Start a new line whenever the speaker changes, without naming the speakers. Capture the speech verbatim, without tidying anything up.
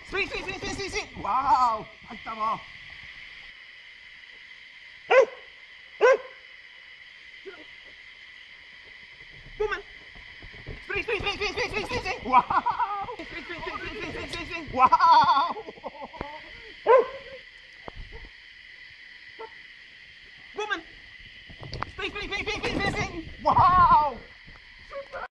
Swing, swing, swing, swing, swing, swing. Wow. Mantap ah. Woman. Swing, swing, swing, swing, swing, swing, swing. Wow. Swing, swing, swing, swing, swing, swing, swing. Wow.